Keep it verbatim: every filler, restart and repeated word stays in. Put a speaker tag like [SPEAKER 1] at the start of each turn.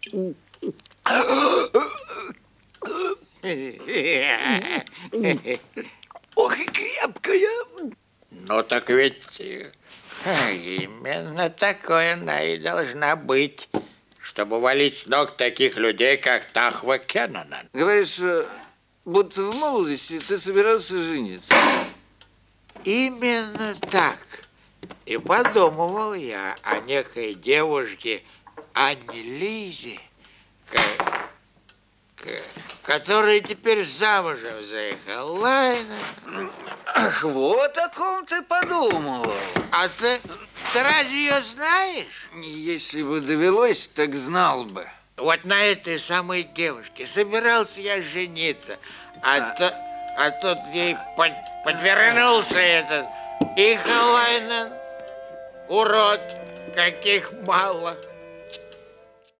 [SPEAKER 1] Ох и крепкая.
[SPEAKER 2] Ну так ведь именно такое она и должна быть, чтобы валить с ног таких людей, как Тахва Кеннанан.
[SPEAKER 1] Говоришь, будто в молодости ты собирался жениться.
[SPEAKER 2] Именно так. И подумывал я о некой девушке Анне Лизе, которая теперь замужем за Эхолайном.
[SPEAKER 1] Ах, вот о ком ты подумал.
[SPEAKER 2] А ты, ты разве ее знаешь?
[SPEAKER 1] Если бы довелось, так знал бы.
[SPEAKER 2] Вот на этой самой девушке собирался я жениться, а, а... То, а тут ей под, подвернулся этот Эхолайнен, урод, каких мало.